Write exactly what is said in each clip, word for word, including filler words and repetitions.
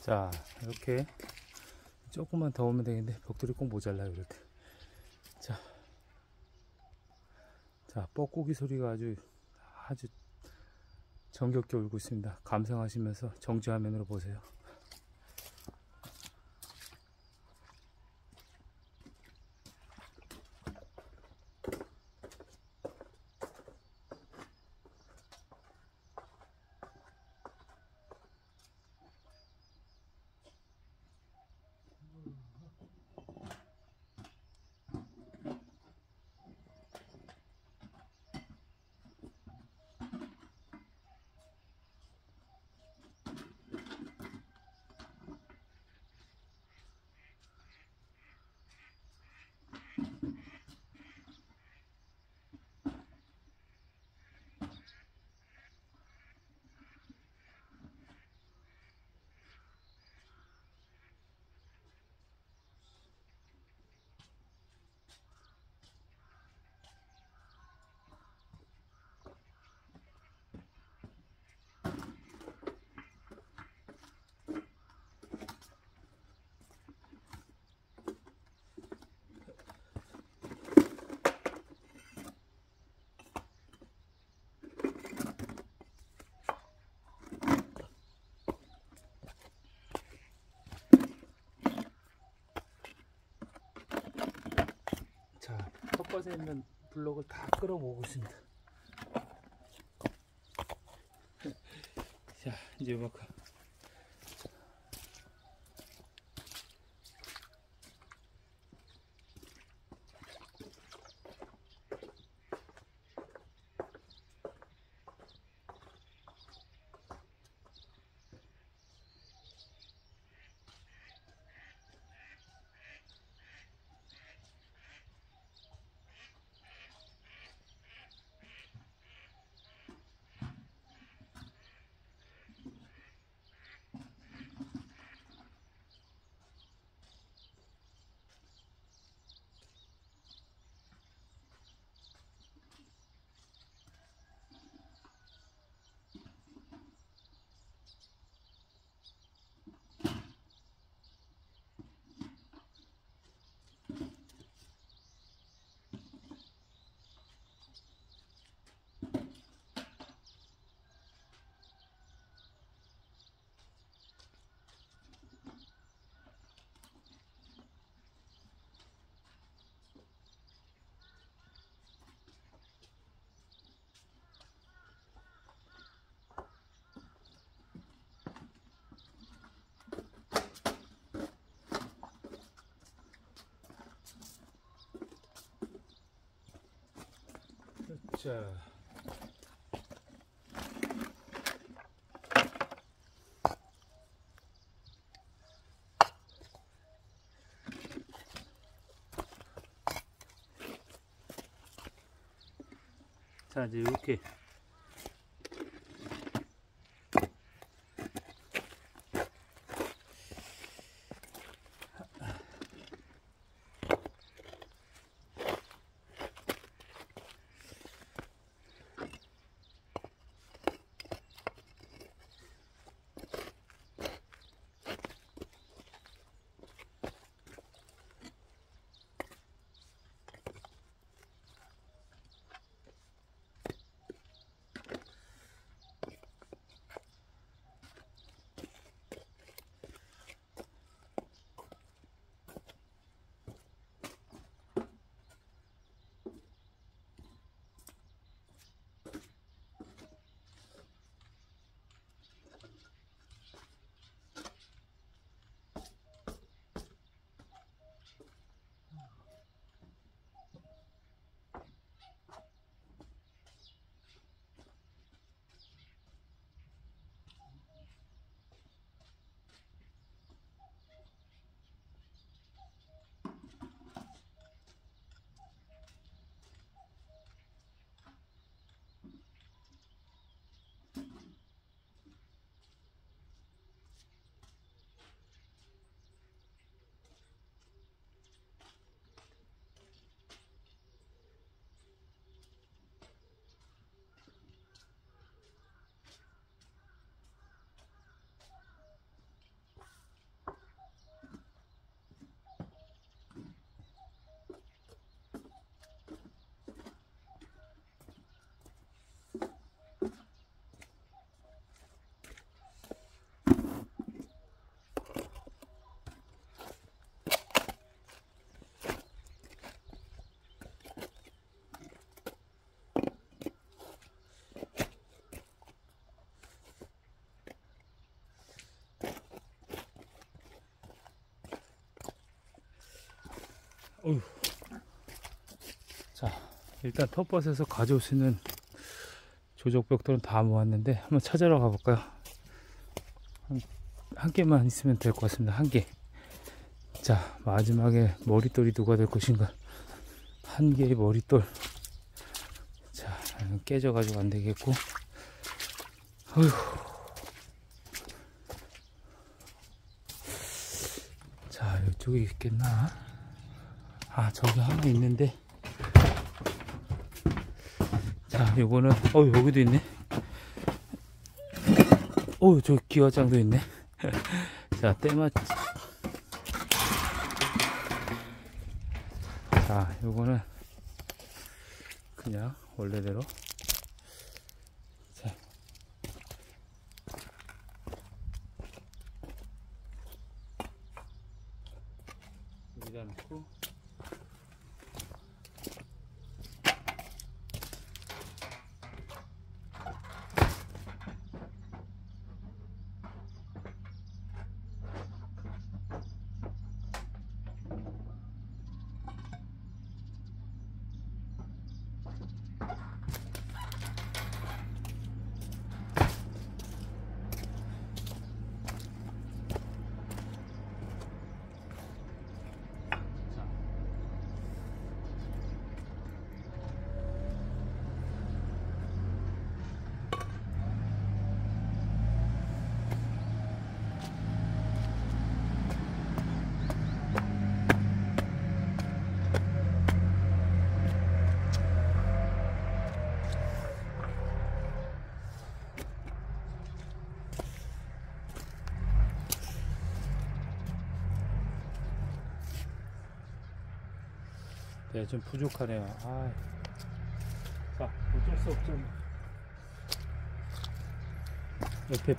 자, 이렇게 조금만 더 오면 되겠는데 벽돌이 꼭 모자라요 이럴 때. 자, 자 뻐꾸기 소리가 아주 아주 정겹게 울고 있습니다. 감상하시면서 정지화면으로 보세요. 자, 텃밭에 있는 블록을 다 끌어모으고 있습니다. 자, 이제 이만큼. 자, 자 이제 이렇게 어휴. 자, 일단 텃밭에서 가져올 수 있는 조적벽돌은 다 모았는데 한번 찾으러 가볼까요? 한, 한 개만 있으면 될 것 같습니다. 한 개. 자, 마지막에 머릿돌이 누가 될 것인가? 한 개의 머릿돌. 자, 깨져가지고 안 되겠고. 어휴. 자, 이쪽에 있겠나? 아, 저기 하나 있는데. 자, 요거는, 어, 여기도 있네. 어, 저 기와장도 있네. 자, 때맞. 자, 요거는 그냥 원래대로. 자, 여기다 놓고. 네, 좀 부족하네요. 아, 자, 어쩔 수 없죠. 옆에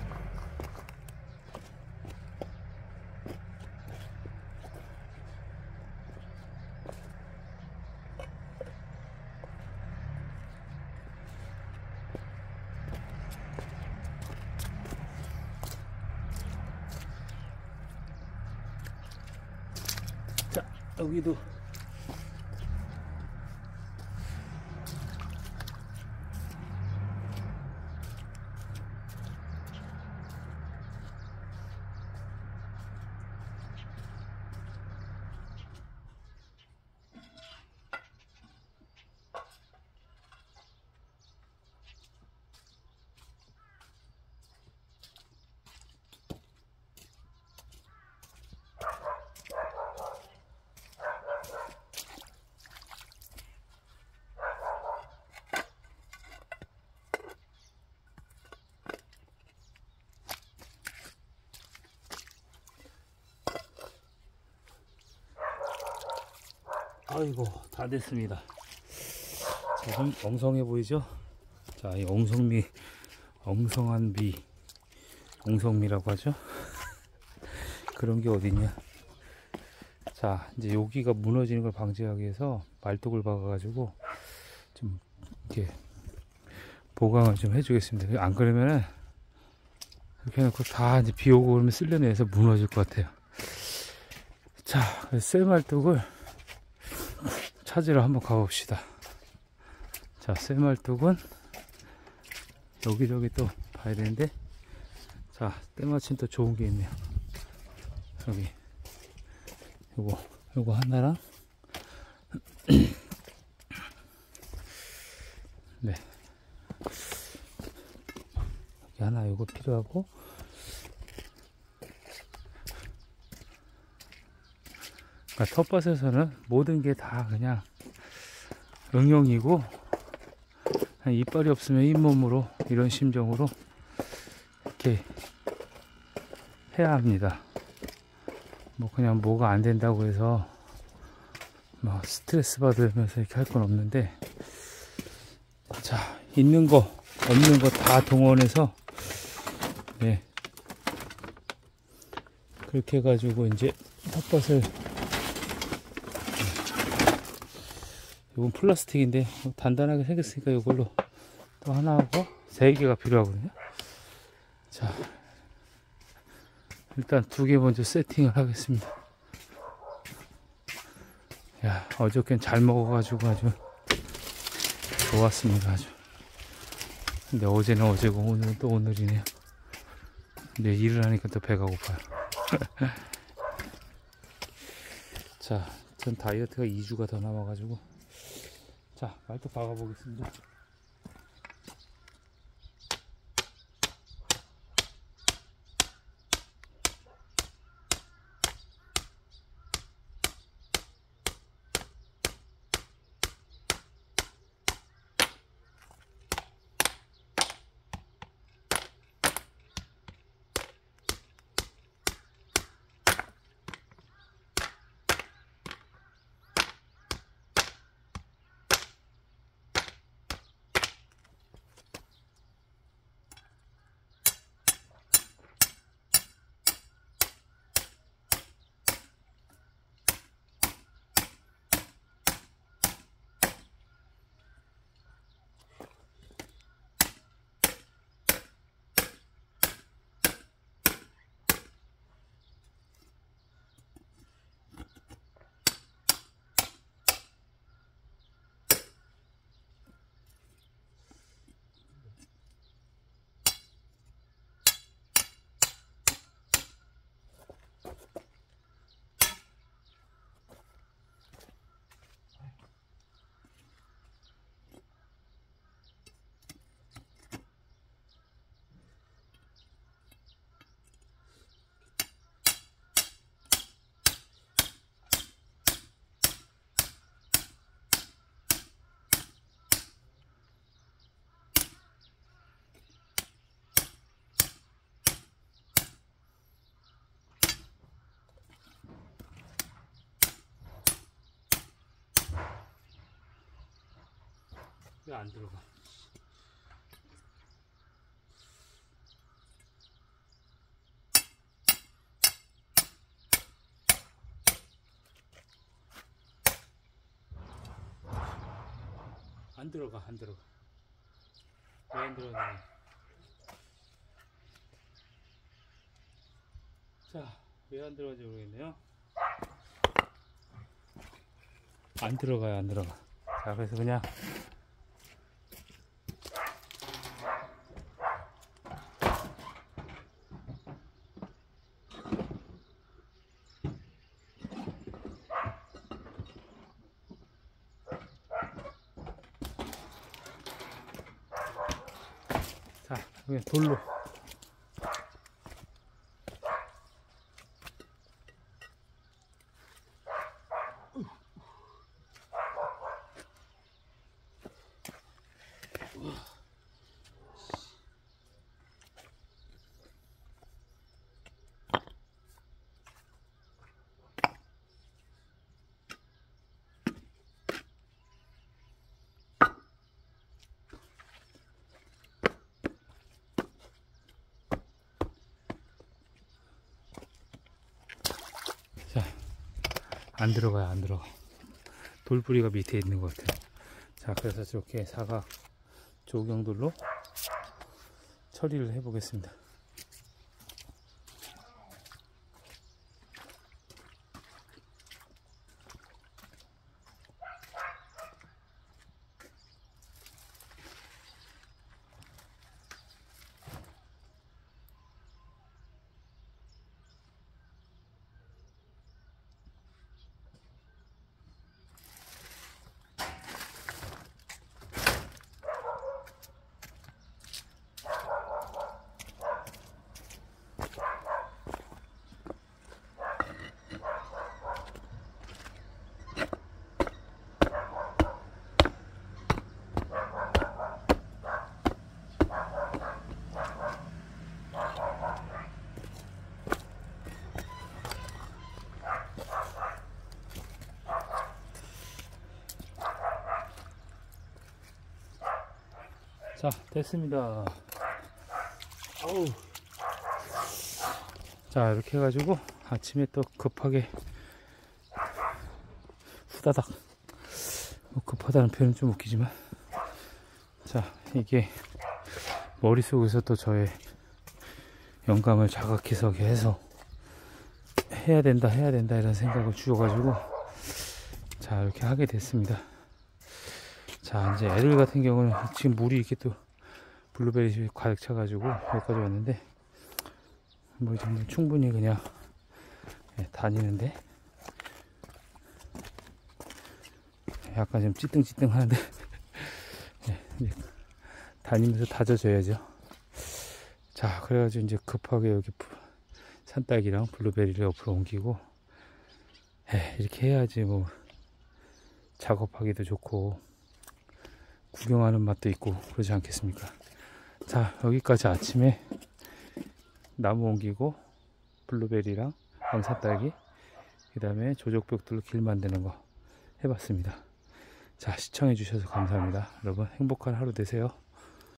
자, 여기도 아이고, 다 됐습니다. 자, 좀 엉성해 보이죠? 자, 이 엉성미, 엉성한 미, 엉성미라고 하죠? 그런 게 어딨냐? 자, 이제 여기가 무너지는 걸 방지하기 위해서 말뚝을 박아가지고 좀 이렇게 보강을 좀 해주겠습니다. 안 그러면은 이렇게 해놓고 다 이제 비 오고 그러면 쓸려내서 무너질 것 같아요. 자, 쇠말뚝을 찾으러 한번 가봅시다. 자, 쇠말뚝은 여기저기 또 봐야 되는데, 자, 때마침 또 좋은 게 있네요. 여기 요거 요거 하나랑 네, 여기 하나 요거 필요하고, 그러니까 텃밭에서는 모든 게 다 그냥 응용이고, 이빨이 없으면 잇몸으로, 이런 심정으로 이렇게 해야 합니다. 뭐 그냥 뭐가 안 된다고 해서 막 스트레스 받으면서 이렇게 할 건 없는데, 자, 있는 거 없는 거 다 동원해서, 네, 그렇게 해가지고 이제 텃밭을, 이건 플라스틱인데 단단하게 생겼으니까 이걸로 또 하나 하고 세 개가 필요하거든요. 자, 일단 두 개 먼저 세팅을 하겠습니다. 야, 어저께는 잘 먹어가지고 아주 좋았습니다. 아주. 근데 어제는 어제고 오늘은 또 오늘이네요. 근데 일을 하니까 또 배가 고파요. 자, 전 다이어트가 이 주가 더 남아가지고, 자, 말뚝 박아보겠습니다. 왜 안 들어가? 안 들어가, 안 들어가. 왜 안 들어가냐? 자, 왜 안 들어가는지 모르겠네요. 안 들어가요, 안 들어가. 자, 그래서 그냥 자, 그냥 돌로. 자, 안 들어가요, 안 들어가. 돌뿌리가 밑에 있는 것 같아요. 자, 그래서 이렇게 사각 조경돌로 처리를 해 보겠습니다. 자, 됐습니다. 어우. 자, 이렇게 해가지고 아침에 또 급하게 후다닥, 뭐 급하다는 표현은 좀 웃기지만, 자, 이게 머릿속에서 또 저의 영감을 자각해서 해서 해야 된다 해야 된다 이런 생각을 주어가지고, 자, 이렇게 하게 됐습니다. 자, 이제 애들 같은 경우는 지금 물이 이렇게 또 블루베리 가득 차가지고 여기까지 왔는데, 뭐 이 정도 충분히 그냥 예, 다니는데, 약간 좀 찌등찌등 하는데 예, 이제 다니면서 다져줘야죠. 자, 그래가지고 이제 급하게 여기 산딸기랑 블루베리를 옆으로 옮기고, 예, 이렇게 해야지 뭐 작업하기도 좋고 구경하는 맛도 있고 그러지 않겠습니까? 자, 여기까지 아침에 나무 옮기고 블루베리랑 암산딸기, 그 다음에 조족벽돌로 길 만드는 거 해봤습니다. 자, 시청해 주셔서 감사합니다. 여러분 행복한 하루 되세요.